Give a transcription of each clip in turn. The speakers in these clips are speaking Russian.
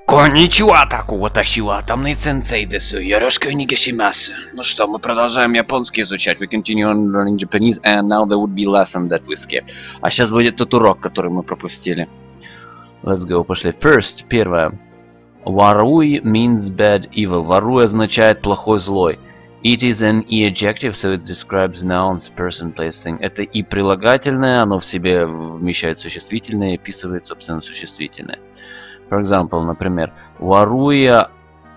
Конничуа таку ваташива атомный сенсей десу. Yoroshiku нигашимасу. Ну что, мы продолжаем японский изучать. We continue on learning Japanese, and now there would be lesson that we skipped. А сейчас будет тот урок, который мы пропустили. Let's go, пошли. First, первое. Warui means bad, evil. Warui означает плохой, злой. It is an e-adjective, so it describes nouns, person, place, thing. Это и прилагательное, оно в себе вмещает существительное и описывает, собственно, существительное. For example, например, Waruya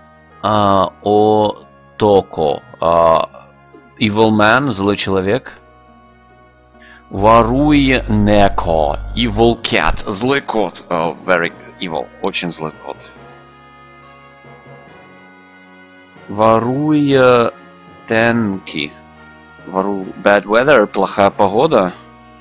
Otoko, evil man, злой человек. Warui Neko, evil cat, злой кот, very evil, очень злой кот. Waruya Tenki, bad weather, плохая погода.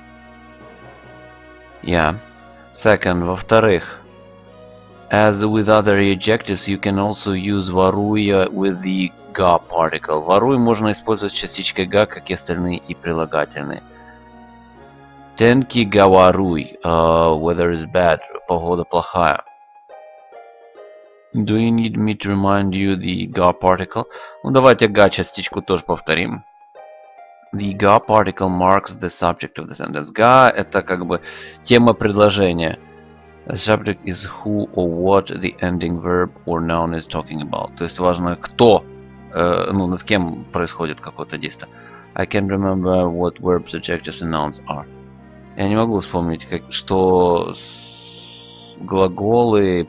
Yeah. Second, во-вторых, as with other adjectives, you can also use waruya with the ga particle. Waruй можно использовать с частичкой ga, как и остальные и прилагательные. Tenki ga waruй, weather is bad, погода плохая. Do you need me to remind you the ga particle? Ну давайте ga частичку тоже повторим. The ga particle marks the subject of the sentence. Ga это как бы тема предложения. The subject is who or what the ending verb or noun is talking about. То есть важно, кто, ну, над кем происходит какое-то действие. I can't remember what verbs, adjectives and nouns are. Я не могу вспомнить, что глаголы,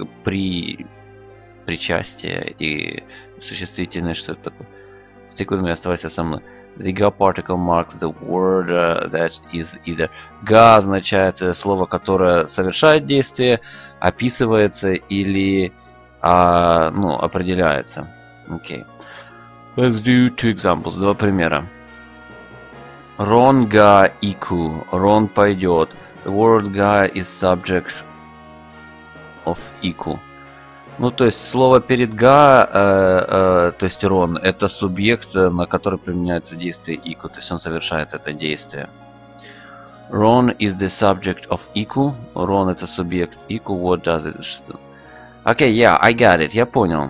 причастие и существительное, что это такое. Stick with me, оставайся со мной. The ga particle marks the word that is either. Ga означает слово, которое совершает действие, описывается или ну, определяется. Okay. Let's do two examples. Два примера. Ron ga iku. Ron пойдет. The word ga is subject of iku. Ну, то есть слово перед ga, то есть Рон, это субъект, на который применяется действие iku, то есть он совершает это действие. Ron is the subject of iku. Ron это субъект iku. What does it? Okay, yeah, I got it. Я понял.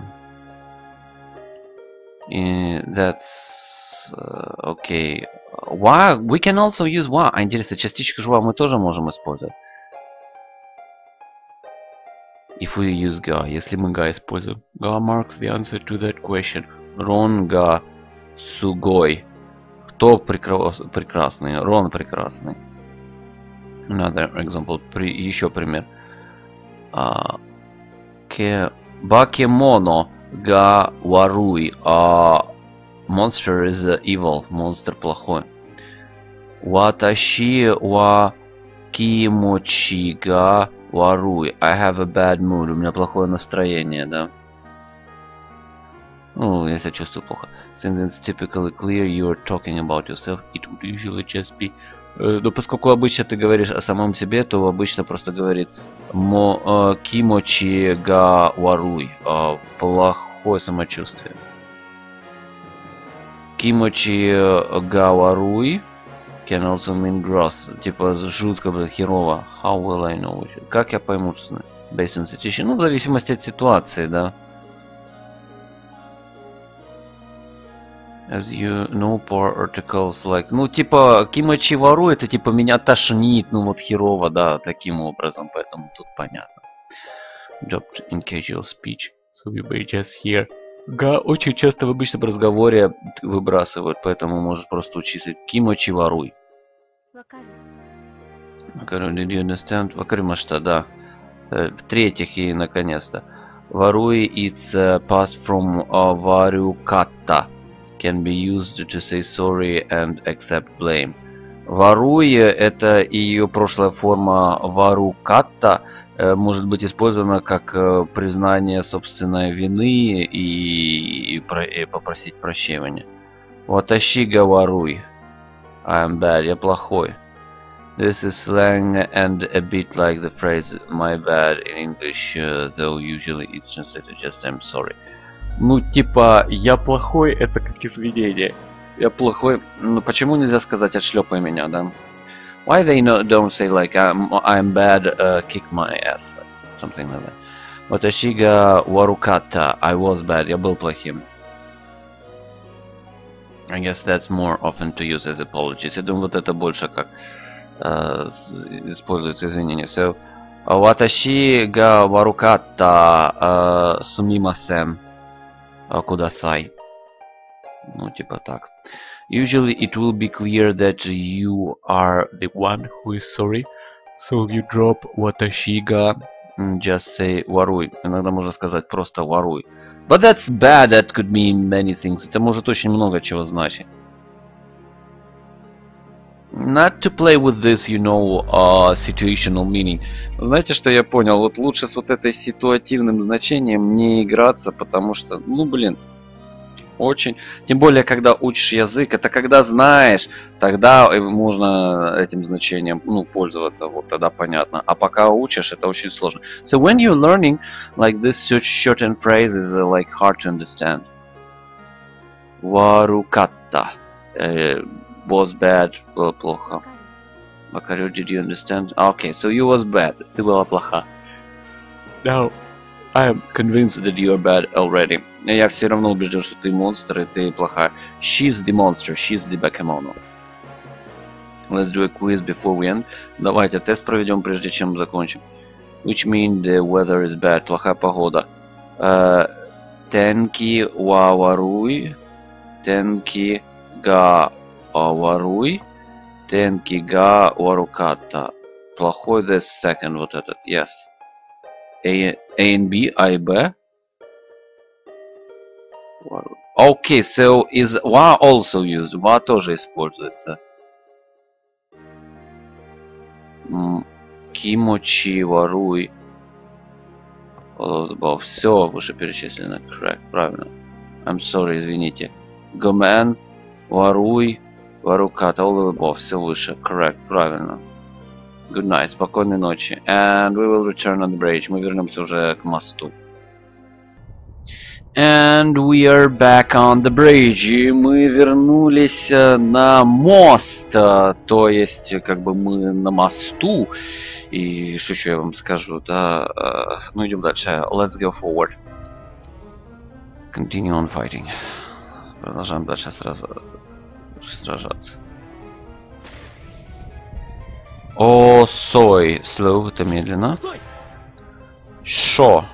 That's okay. Wa, we can also use wa. А интересно, частичку жва мы тоже можем использовать. If we use ga, если мы ga используем. Ga marks the answer to that question. Ron ga sugoi. Кто прекрасный? Рон прекрасный. Another example. Еще пример. Бакемоно ga warui. Monster is evil. Монстр плохой. Watashi wa kimochi ga Warui. I have a bad mood. У меня плохое настроение, да. Ну, я себя чувствую плохо. Since it's typically clear you are talking about yourself, it would usually just be... Но поскольку обычно ты говоришь о самом себе, то обычно просто говорит Кимочи га варуй. Плохое самочувствие. Кимочи га варуй can also mean gross. Типа жутко, херово. How will I know? Как я пойму, что based on situation? Ну, в зависимости от ситуации, да. As you know, poor articles like... Ну, типа, кимочи вару, это типа меня тошнит, ну вот херово, да, таким образом, поэтому тут понятно. Dropped in casual speech, so we may just hear. Га очень часто в обычном разговоре выбрасывают, поэтому можешь просто учиться кимочи варуй. Вакару, did you understand? Вакаримашта, да. В-третьих, и наконец-то. Варуй it's passed from варюкатта. Can be used to say sorry and accept blame. Варуй это ее прошлая форма варукатта. Может быть использовано как признание собственной вины и попросить прощения. Ваташи га варуй. I am bad. Я плохой. This is slang and a bit like the phrase my bad in English, though usually it's translated just I'm sorry. Ну типа я плохой это как извинение. Я плохой. Ну почему нельзя сказать отшлепай меня, да? Why they don't say like I'm bad, kick my ass, something like that. Ваташига варуката. I was bad. Я был плохим. I guess that's more often to use as apologies. Я думаю, вот это больше как используется извинение. So, ваташи га варуката сумимасен кудасай. Ну, типа так. Usually it will be clear that you are the one who is sorry. So you drop watashi ga. Just say waruй. Иногда можно сказать просто waruй. But that's bad. That could mean many things. Это может очень много чего значить. Not to play with this, you know, situational meaning. Знаете, что я понял? Вот лучше с вот этой ситуативным значением не играться, потому что, ну, блин, очень. Тем более, когда учишь язык, это когда знаешь, тогда можно этим значением, ну, пользоваться, вот тогда понятно. А пока учишь, это очень сложно. So when you're learning, like this shortened phrase is like hard to understand. Варуката. Was bad. Было плохо. Вакарю, did you understand? Okay, so you was bad. Ты была плоха. Now, I am convinced that you are bad already. Я все равно убежден, что ты монстр и ты плохая. She's the monster. She's the Bakemono. Let's do a quiz before we end. Давайте тест проведем, прежде чем закончим. Which mean the weather is bad. Плохая погода. Тенки ва варуй. Тенки га варуй. Тенки га варуката. Плохой the second вот этот. Yes. A and B, A и B. Okay, so is wa also used? Wa тоже используется. Кимочи, варуй. Все вышеперечислено. Correct, правильно. I'm sorry, извините. Гомен, варуй, варуката. Все выше. Correct, правильно. Good night, спокойной ночи. And we will return on the bridge. Мы вернемся уже к мосту. And we are back on the bridge. И мы вернулись на мост. То есть, как бы мы на мосту. И что еще я вам скажу, да? Ну, идем дальше. Let's go forward. Continue on fighting. Продолжаем дальше сразу сражаться. О, сой. Slow, это медленно. Шо.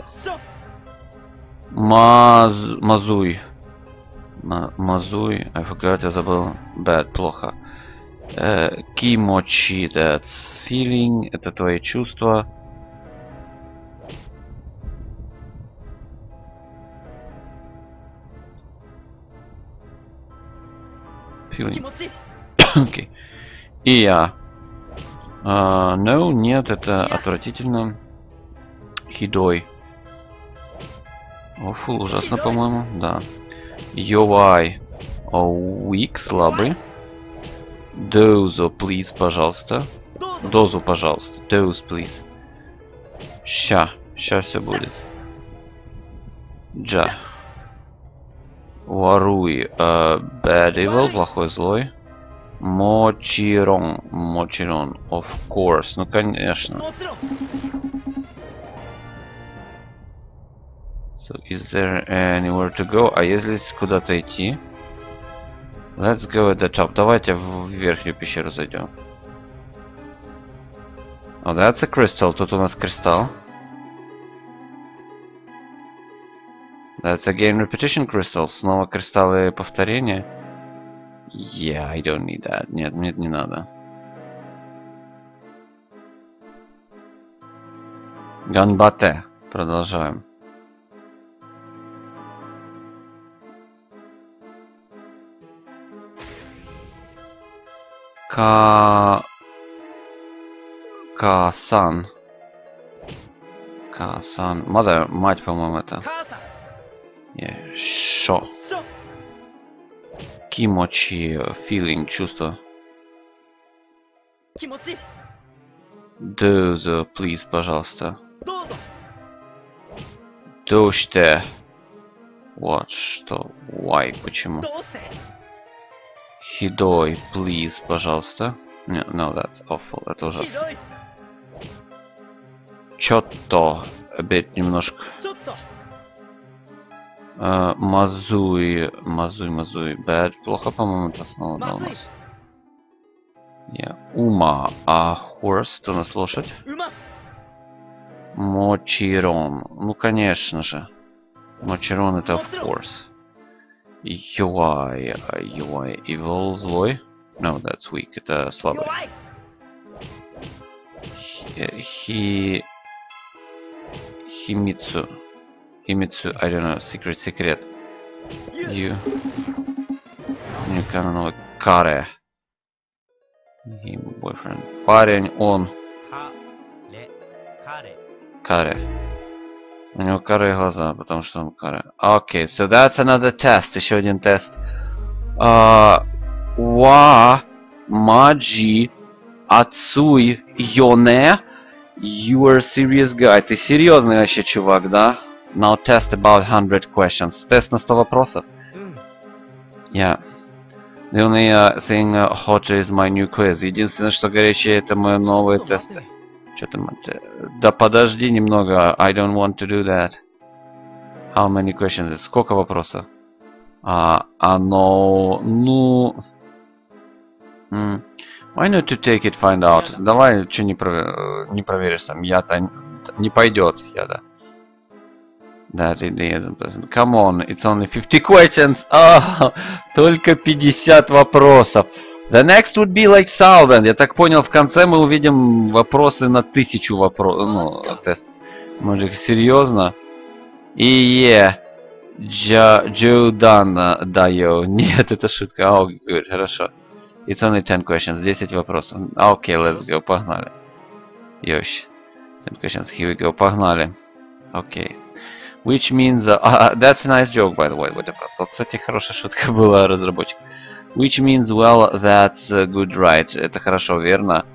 Мазуй. Мазуй. I forgot, я забыл. Bad, плохо. Кимочи, that's feeling. Это твои чувства. Feeling. Окей. И я. No, нет, это отвратительно. Хидой. Awful, ужасно, по-моему, да. UI. Weak, слабый. Дозу, please, пожалуйста. Дозу, пожалуйста. Dose, please. Ща все будет. Джа. Варуй. Bad evil, плохой злой. Мочирон. Мочирон. Of course. Ну, конечно. So, is there anywhere to go? А если куда-то идти? Let's go at the top. Давайте в верхнюю пещеру зайдем. Oh, that's a crystal. Тут у нас кристалл. That's again repetition crystals. Снова кристаллы повторения. Yeah, I don't need that. Нет, мне не надо. Ганбате. Продолжаем. Касан. Касан. Mother, мать, по-моему, это. Шо. Кимочи, feeling, чувство. Дозу, please, пожалуйста. Доште. Вот что. Why, почему? Хидой, please, пожалуйста. No, that's awful. Это ужасно. Чотто. a bit немножко. Мазуи. Bad. Плохо, по-моему, это снова да, у нас. Yeah. Ума. А horse, то у нас лошадь. Мочирон. Ну, конечно же. Мочирон это of course. UI. Evil, злой. No, that's weak. Это слабый. Химицу. I don't know. Secret. You. Каре. Him, boyfriend. Парень, он. Каре. У него каре глаза, потому что он каре. Окей, so that's another test. Еще один тест. Ва маджи ацуй йоне. You are a serious guy. Ты серьезный вообще чувак, да? Now test about 100 questions. Тест на 100 вопросов. Yeah. The only thing hot is my new quiz. Единственное, что горячее, это мои новые тесты. Что там? Да подожди немного. I don't want to do that. How many questions? Сколько вопросов? Ну... Why not to take it, find out? Давай, что не проверишь сам. Я-то не пойдет. Я-то. That it isn't. Come on, it's only 50 questions. Только 50 вопросов. The next would be like 1000. Я так понял, в конце мы увидим вопросы на 1000 вопросов. Ну, тест. Может, серьезно? И Джо Дан даю. Нет, это шутка. Good, хорошо. It's only 10 questions. 10 вопросов. Окей, let's go. Погнали. Ёщ. 10 questions. Here we go. Погнали. Окей. Which means... that's a nice joke, by the way. Кстати, хорошая шутка была, разработчик. Which means, well, that's good, right. Это хорошо, верно.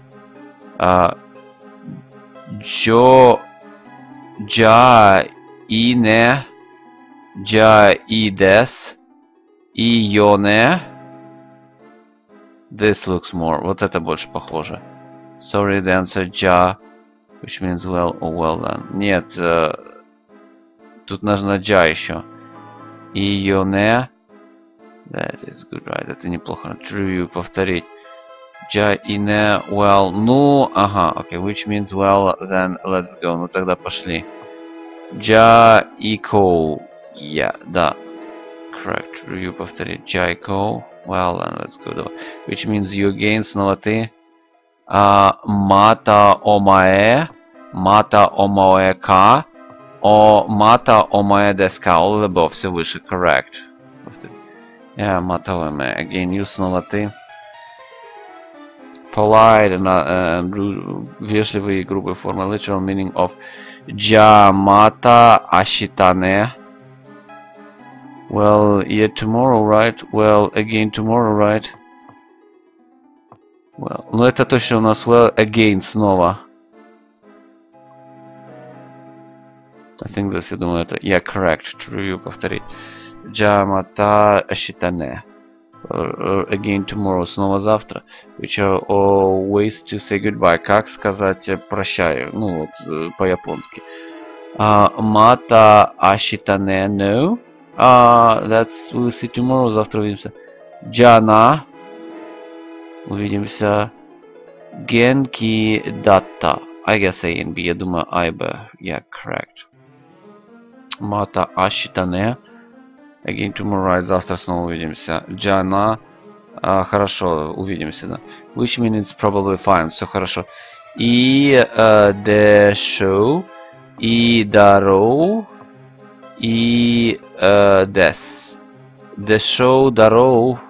Джа ине. Джа идес. Ионе. This looks more. Вот это больше похоже. Sorry, the answer Джа. Which means, well, oh, well done. Нет... Тут нужно джа еще. Ионе. That is good, right. Это неплохо. True, повторить. Джа ине, well. Ну, ага, okay. Which means, well, then let's go. Ну, тогда пошли. Джа ико. Yeah, да. Correct. True, повторить. Джа ико. Well, then let's go. Давай. Which means you again. Снова ты. Мата омае. Мата омае ка. Мата омае деска, all the above, все выше, correct. Мата омае, again, you снова ты. Polite, вежливые и грубые формы, literal meaning of джа мата ашитане. Well, yeah, tomorrow, right? Well, again, tomorrow, right? Well, ну это точно у нас well, again, снова. I think this, я думаю, это... Yeah, correct. True, повторить. Джамата ашитане. Again tomorrow, снова завтра. Which are all ways to say goodbye. Как сказать прощай? Ну вот, по-японски. Мата ашитане, no. That's we'll see tomorrow, завтра увидимся. Джана. Увидимся. Генки дата. I guess A and B, я думаю A и B. Yeah, correct. Мата ашитане. Again tomorrow, right, завтра снова увидимся. Джана. Хорошо, увидимся, да. Which means probably fine, все хорошо. И the show. И дароу. И des. The show, дароу.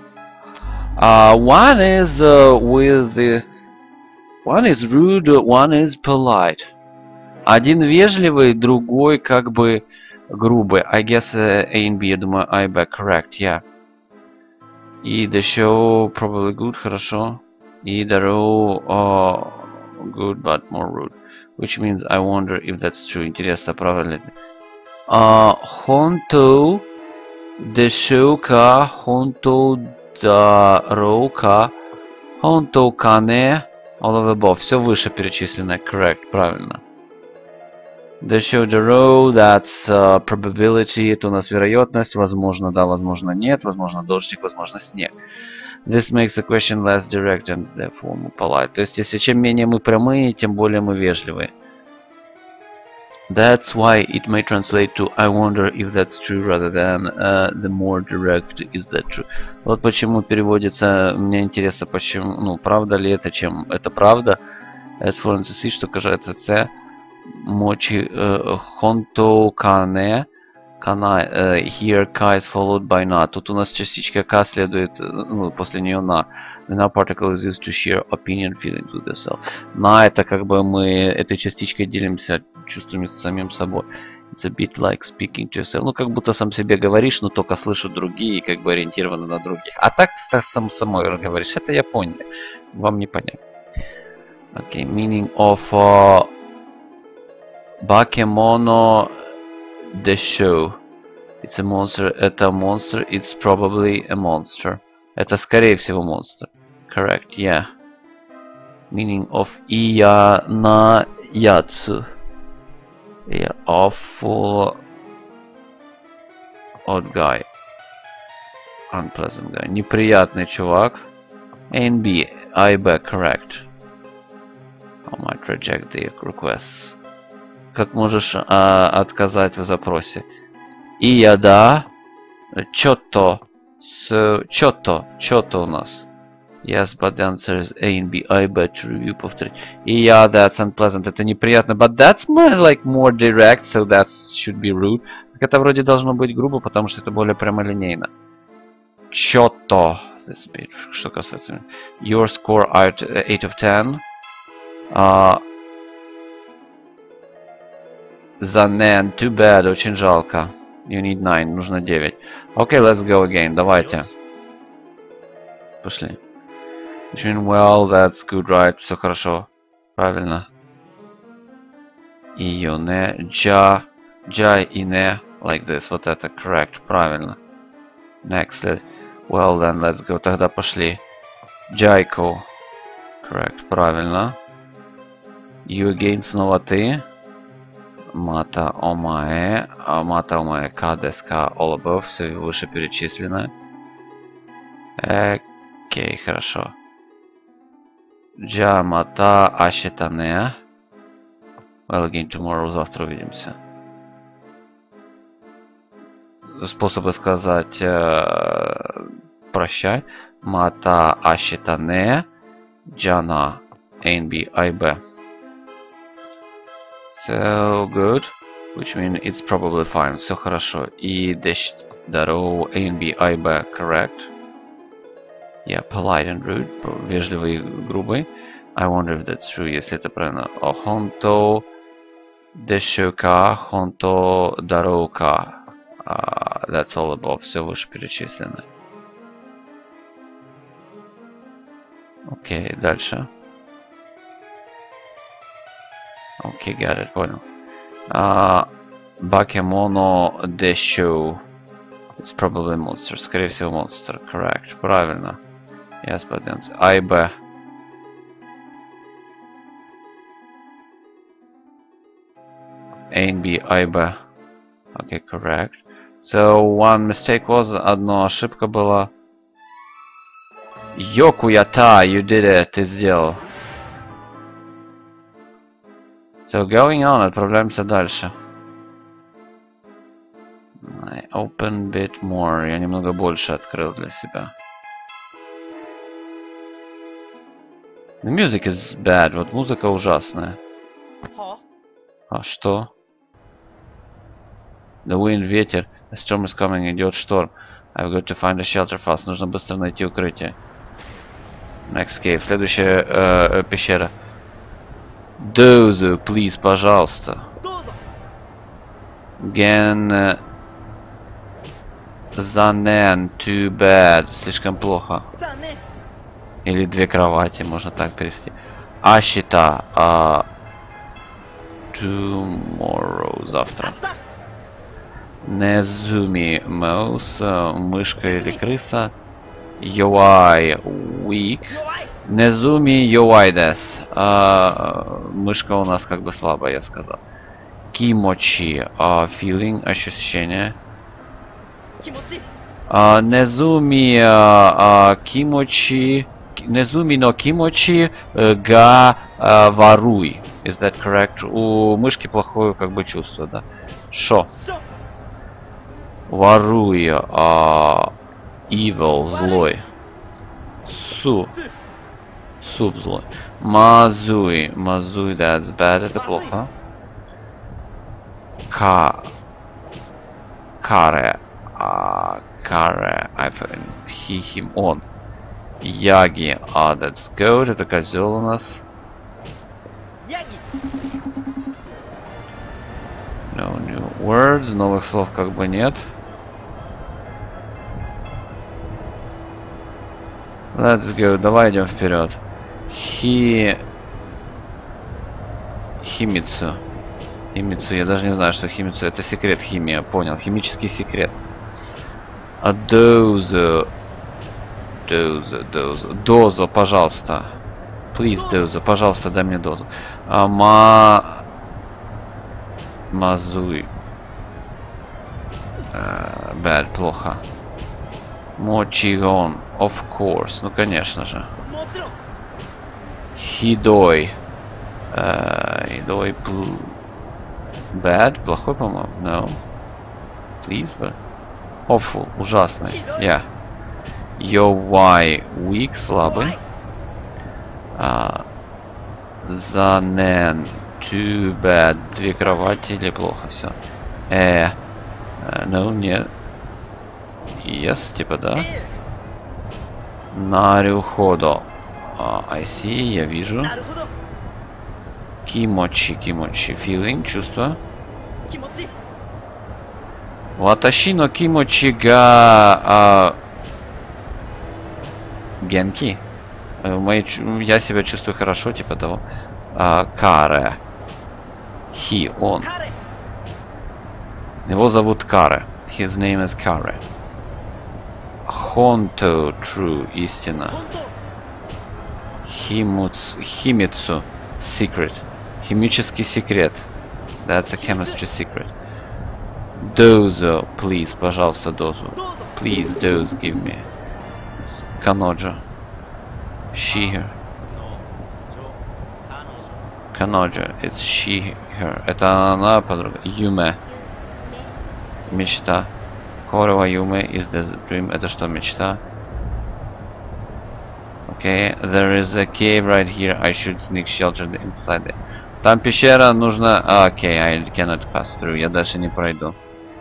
One is with the... One is rude, one is polite. Один вежливый, другой как бы грубый. I guess A and B, я думаю, I B, correct, yeah. И the show probably good, хорошо. И the row good, but more rude. Which means I wonder if that's true. Интересно, правильно ли? Хонто the show ка, хонто the row ка, хонто кане, all of the above. Все выше перечисленное, correct, правильно. The show the row, that's probability, это у нас вероятность, возможно да, возможно нет, возможно дождик, возможно снег. This makes the question less direct and therefore more polite. То есть, если чем менее мы прямые, тем более мы вежливые. That's why it may translate to I wonder if that's true rather than the more direct is that true. Вот почему переводится, мне интересно, почему, ну, правда ли это, чем это правда. As for instance, что касается це, мочи хонто кане, кана, here ka is followed by na. Тут у нас частичка ka следует, ну, после нее на. The now particle is used to share opinion, feelings with yourself. На это как бы мы этой частичкой делимся чувствами с самим собой. It's a bit like speaking to yourself. Ну, как будто сам себе говоришь, но только слышат другие, как бы ориентированы на других. А так ты сам самой говоришь. Это я понял. Вам не понятно. Okay, meaning of Bakemono the show. It's a monster. Это monster. It's probably a monster. Это скорее всего монстр. Correct, yeah. Meaning of Iya na Yatsu. Yeah, awful odd guy. Unpleasant guy. Неприятный чувак. A and B. I B, correct. I might reject the requests. Как можешь отказать в запросе? Iya да. Чото. Чото у нас. Yes, but the answer is A and B. I bet to review повторить. И yeah, that's unpleasant. Это неприятно. But that's more direct, so that should be rude. Так это вроде должно быть грубо, потому что это более прямолинейно. Чото. Что касается... Your score 8 of 10. Занен. Too bad. Очень жалко. You need 9. Нужно 9. Okay, let's go again. Давайте. Пошли. Doing well, that's good, right? Все хорошо. Правильно. Ее не. Джа и не. Like this. Вот это correct. Правильно. Next. Well, then let's go. Тогда пошли. Джайко. Correct. Правильно. You again. Снова ты. Мата омае. Мата омае. Кадеска. All above. Все вышеперечисленное. Окей, хорошо. Джамата ашитане. Well, again tomorrow. Завтра увидимся. Способы сказать прощай. Мата ашитане. Джана. A&B. I-B. So good. Which means it's probably fine. Все хорошо. И даро A&B. I-B. Correct. Yeah, polite and rude. Вежливый и грубый. I wonder if that's true, если это правильно. Хонто дешука, хонто дароука. That's all above. Все вышеперечисленное. Окей, дальше. Окей, got it, понял. Бакемоно дешу. It's probably monster. Скорее всего, монстр. Correct. Правильно. Yes, but then I, B. A and B, I, B. Okay, correct. So, one mistake was, одна ошибка была. Йокуята, you did it, ты сделал. So, going on, отправляемся дальше. I open bit more. Я немного больше открыл для себя. The music is bad. Вот музыка ужасная. А что? The wind, ветер. The storm is coming. Идет шторм. I've got to find a shelter fast. Нужно быстро найти укрытие. Next cave. Следующая пещера. Дозу, please, пожалуйста. Ген... Занен, too bad. Слишком плохо. Или две кровати, можно так перевести. Ашита. Tomorrow, завтра. Незуми, маус, мышка или крыса. Йоай, weak. Незуми, йоай дес. Мышка у нас как бы слабая, я сказал. Кимочи. Feeling, ощущение. 気持ち Незуми кимочи. Незуми но кимочи га варуй. Is that correct? У мышки плохое как бы чувство, да? Шо? しょ Варуй. Evil, злой. Су. す Суп злой. Мазуй. Мазуй, that's bad. Это плохо. Каре. Каре. He, him, он. Яги. That's good. Это козел у нас. ヤギ No new words. Новых слов как бы нет. Let's go. Давай идем вперед. Химицу. Химицу. Я даже не знаю, что химицу. Это секрет химия. Понял. Химический секрет. Дозу. Дозу, пожалуйста. Please, дозу. Пожалуйста, дай мне дозу. Мазуй. Bad, плохо. Мочигон. Of course. Ну, конечно же. もちろん Хидой. Хидой blue. Bad? Плохой, по-моему? No. Please, but... Awful. Ужасный. Yeah. Yo, why? Weak. Слабый. Занен. Too bad. Две кровати или плохо? Все. No, нет. Yes, типа да. え Нарюходо. I see, я вижу. えなるほど Кимочи, кимочи. Feeling, чувство. 気持ち Ваташи но кимочи га... Генки. Я себя чувствую хорошо, типа того. Каре. He, он. 彼 Его зовут Каре. His name is Каре. Хонто, true, истина. 本当 Химицу, secret. Химический секрет. That's a chemistry secret. Дозу, please, пожалуйста, дозу. どうぞ Please, dose, give me. Каноджа. She, her. の彼女 Каноджа. It's she, her. Это она, подруга. Юме. Мечта. Хорова Юме is the dream. Это что, мечта? Okay, there is a cave right here. I should sneak shelter inside there. Там пещера, нужно... Okay, I cannot pass through. Я дальше не пройду.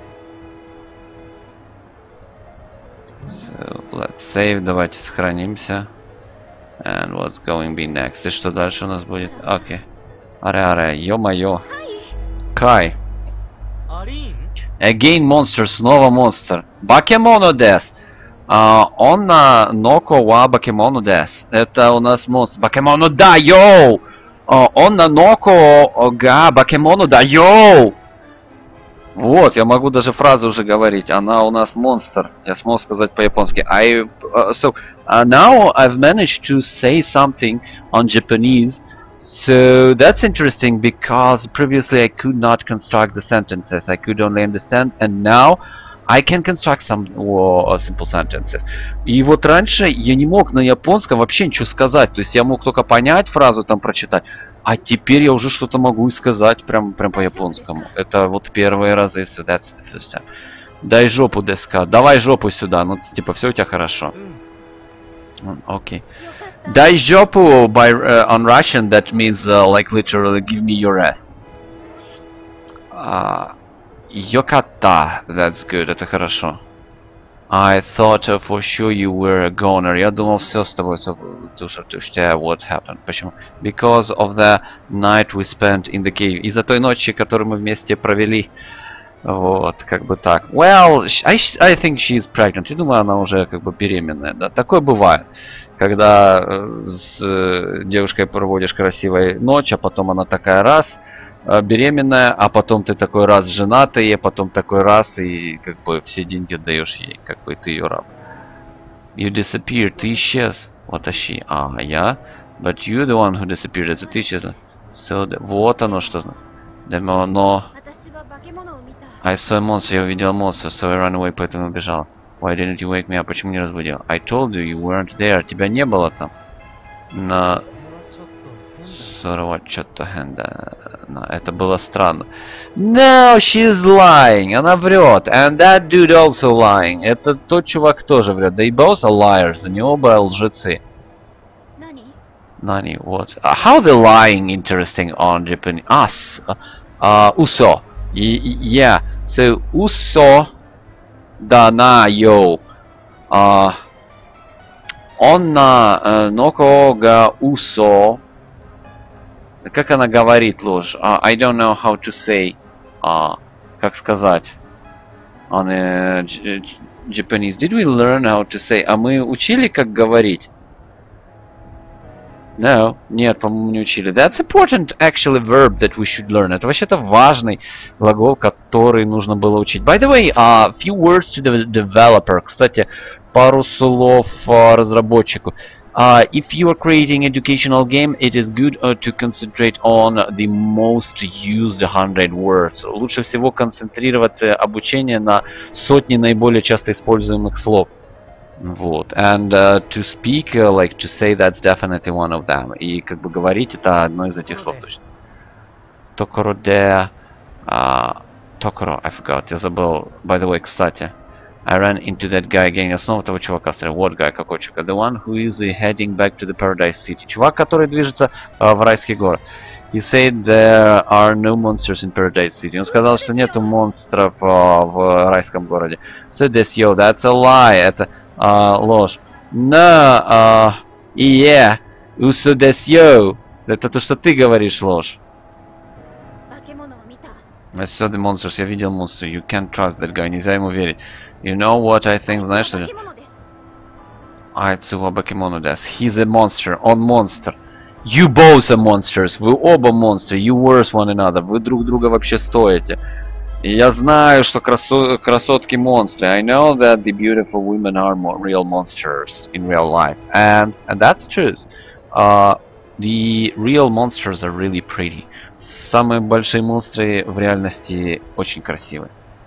So, let's save. Давайте сохранимся. And what's going to be next? И что дальше у нас будет? Окей. Аре-аре, ё-моё. Кай. アリーン Again monster, снова монстр. Бакемоно дес. Онна ноко ва бакемоно дес. Это у нас монстр. Бакемоно да, йоу! Онна ноко га бакемоно да, йоу! Вот, я могу даже фразу уже говорить. Она у нас монстр. Я смог сказать по-японски. Now I've managed to say something on Japanese. So that's interesting because previously I could not construct the sentences. I could only understand, and now I can construct some simple sentences. И вот раньше я не мог на японском вообще ничего сказать. То есть я мог только понять фразу, там прочитать. А теперь я уже что-то могу и сказать прям по-японскому. Это вот первые разы. So that's the first time. Дай жопу, деска. Давай жопу сюда. Ну, типа, все у тебя хорошо. Окей. Дай жопу on Russian, that means like literally give me your ass. Йоката, that's good, это хорошо. I thought for sure you were a goner. Я думал, все с тобой, what happened? Почему? Because of the night we spent in the cave. Из-за той ночи, которую мы вместе провели. Вот, как бы так. Well, I think she is pregnant. Я думаю, она уже как бы беременная, да. Такое бывает. Когда с девушкой проводишь красивую ночь, а потом она такая раз беременная, а потом ты такой раз женатый, а потом такой раз и как бы все деньги отдаешь ей, как бы ты ее раб. You disappeared, ты исчез. Ваташи. Я? But you the one who disappeared, это ты исчез. So, вот оно что. Но... 私は化け物を見た。 I saw a monster, я увидел монстра, so I ran away, поэтому убежал. Why didn't you wake me up? Почему не разбудил? I told you, you weren't there. Тебя не было там. На... 40 это было странно. No, she's lying. Она врет. And that dude also lying. Это тот чувак тоже врет. They both are liars. Они оба лжецы. Nani, what? How the lying interesting on Japanese? Us. Uso. Yeah. So, uso danayo. Onna noko ga uso. Как она говорит ложь? I don't know how to say. Как сказать? On Japanese. Did we learn how to say? А мы учили, как говорить? No. Нет, по-моему, не учили. That's important, actually, verb that we should learn. Это вообще-то важный глагол, который нужно было учить. By the way, few words to the developer. Кстати, пару слов разработчику. If you are creating educational game, it is good to concentrate on the most used 100 words. Лучше всего концентрироваться обучение на сотни наиболее часто используемых слов. Вот. And to speak, like to say, that's definitely one of them. И как бы говорить, это одно из этих слов точно. Tokoro de... Tokoro, I forgot. Я забыл. By the way, кстати. I ran into that guy again. Я снова того чувака встретил. What guy? Какой чувак? The one who is heading back to the Paradise City. Чувак, который движется в райский город. He said there are no monsters in Paradise City. Он сказал, что нету монстров в райском городе. So this, yo, that's a lie. Это ложь. No, yeah, uso des, yo. Это то, что ты говоришь, ложь. I saw the monsters. Я видел монстра. You can't trust that guy. Нельзя ему верить. You know what I think? Знаешь что? Айцува Бакемону des. He's a monster. Он монстр. You both are monsters. Вы оба монстры. You worse one another. Вы друг друга вообще стоите. И я знаю, что красотки монстры. I know that the beautiful women are real monsters in real life. And that's true. The real monsters are really pretty. Самые большие монстры в реальности очень красивые.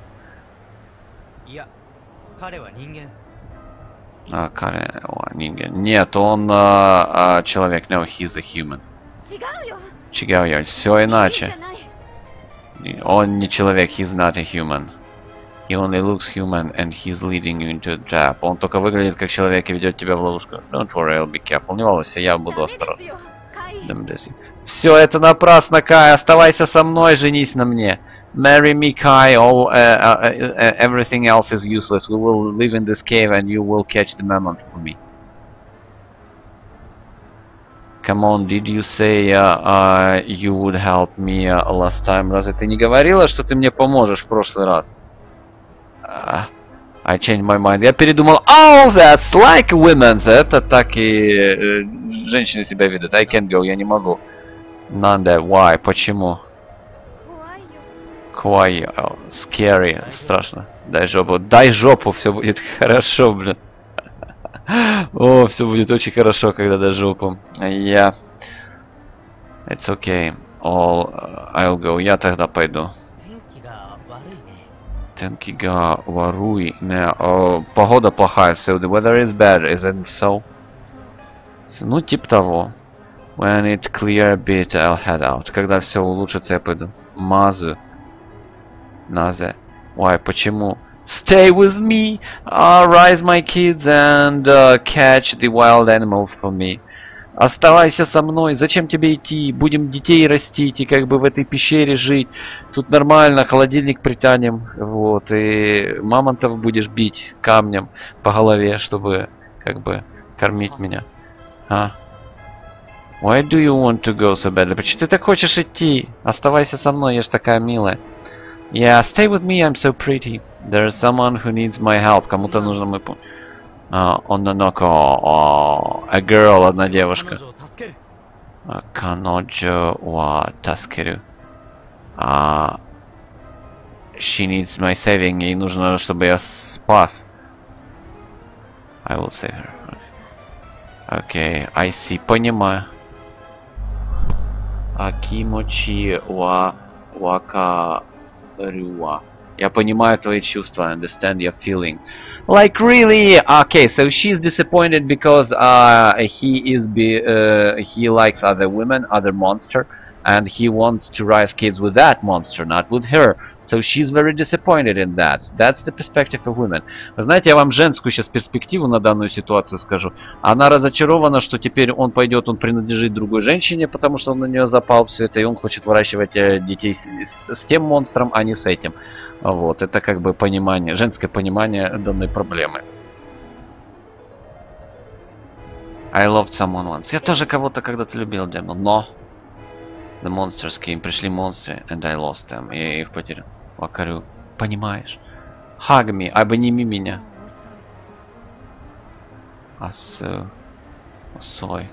Нет, он человек. No, he's a human. Чигао, все иначе. Он не человек, he's not a human. He only looks human and he's leading you into a trap. Он только выглядит как человек и ведет тебя в ловушку. Don't worry, I'll be careful. Не волнуйся, я буду осторожен. Все это напрасно, Кай. Оставайся со мной, женись на мне. Marry me, Kai. Everything else is useless. We will live in this cave and you will catch the mammoth for me. Come on, did you say you would help me last time? Разве ты не говорила, что ты мне поможешь в прошлый раз? I changed my mind. Я передумал. Oh, that's like women's. Это так и женщины себя ведут. I can't go. Я не могу. Nanda. Why? Почему? Kawaii. Oh, scary. Страшно. Дай жопу. Дай жопу. Все будет хорошо, блин. О, все будет очень хорошо, когда дай жопу. Я... It's okay. I'll go. Я тогда пойду. Тенкига варуй. Погода плохая. So the weather is bad, isn't it so? Ну, типа того. When it clear a bit, I'll head out. Когда все улучшится, я пойду. Мазу. Назе. Why? Почему? Stay with me. Raise my kids and catch the wild animals for me. Оставайся со мной. Зачем тебе идти? Будем детей растить и как бы в этой пещере жить. Тут нормально, холодильник притянем. Вот. И мамонтов будешь бить камнем по голове, чтобы как бы кормить меня. Why do you want to go so badly? Почему ты так хочешь идти? Оставайся со мной, я ж такая милая. Yeah, stay with me, I'm so pretty. There's someone who needs my help. Кому-то нужно мой помощь. Онаноко. A girl, одна девушка. Каноджо ва таскеру. She needs my saving. Ей нужно, чтобы я спас. I will save her. Okay, I see. Понимаю. Акимочи ва Вакарюа. Я понимаю твои чувства. I understand your feelings. Like really? Okay, so she's disappointed because he likes other women, other monster, and he wants to raise kids with that monster, not with her. So she's very disappointed in that. That's the perspective of women. Вы знаете, я вам женскую сейчас перспективу на данную ситуацию скажу. Она разочарована, что теперь он пойдет, он принадлежит другой женщине, потому что он на нее запал все это, и он хочет выращивать детей с тем монстром, а не с этим. Вот, это как бы понимание, женское понимание данной проблемы. I loved someone once. Я тоже кого-то когда-то любил, демон, но... The monsters came, пришли монстры, and I lost them. Я их потерял. Вакарю, понимаешь? Hug me, обними меня. Осой.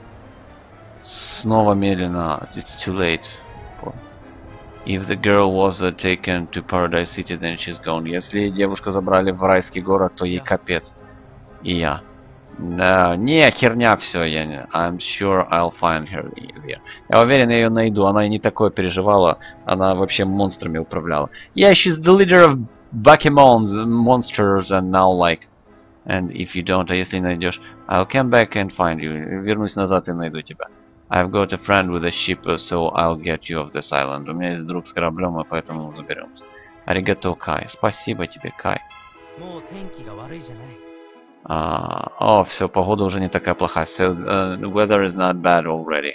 Снова медленно. It's too late. If the girl was taken to Paradise City, then she's gone. Если девушку забрали в райский город, то ей капец. И я. Да, не, херня все, я не. I'm sure I'll find her there. Я уверен, я ее найду. Она и не такое переживала. Она вообще монстрами управляла. Yeah, she's the leader of Bakemons, monsters, and now like. And if you don't, а если не найдешь, I'll come back and find you. Вернусь назад и найду тебя. I've got a friend with a ship, so I'll get you off this island. У меня есть друг с кораблем, и поэтому заберемся. Аригато, Кай. Спасибо тебе, Кай. О, все, погода уже не такая плохая. So, the weather is not bad already.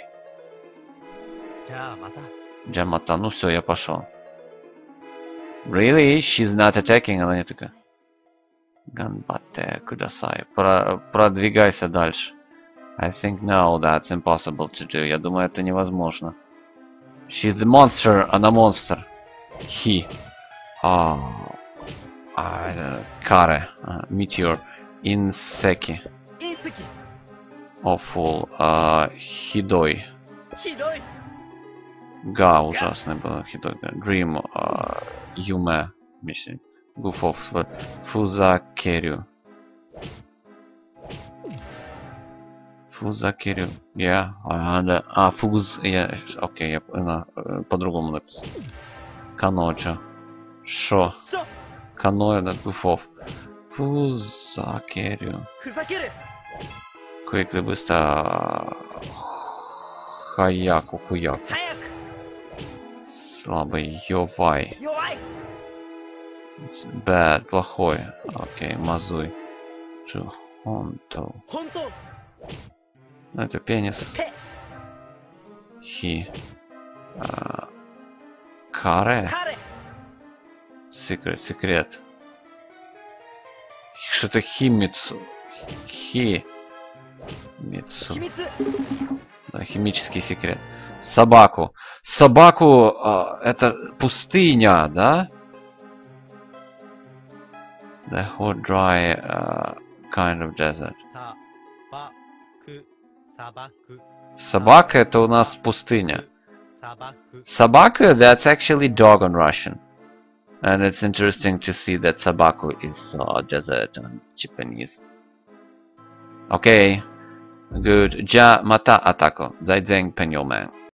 Джамата, ну все, я пошел. Really? She's not attacking? Она не такая. Ганбате, кудасай. Продвигайся дальше. I think no, that's impossible to do. Я думаю, это невозможно. She's the monster. Она монстр. He. Каре. Meteor. Инсеки. Awful. Хидой. Га, ужасный был. Хидой. Dream. Юме. Гуфов. Фузакерю. Фузакерю. Я. Фуз. Я. Окей, я по-другому написал. Каноджа. Шо. Каноэ на Гуфов. Фузакерю. Quickly, быстро. Хаяку, хуяку. Слабый. Йовай. Bad, плохой. Окей, мазуй. Хонто. Ну, это пенис. Хи. Каре. Секрет. Что-то химицу. Мицу. Да, химический секрет. Собаку. Собаку, это пустыня, да? The hot, dry kind of desert. Собака это у нас пустыня. Собака, that's actually dog on Russian. And it's interesting to see that Sabaku is desert on Japanese. Okay, good. Ja mata atako. Zaidzeng penyomen.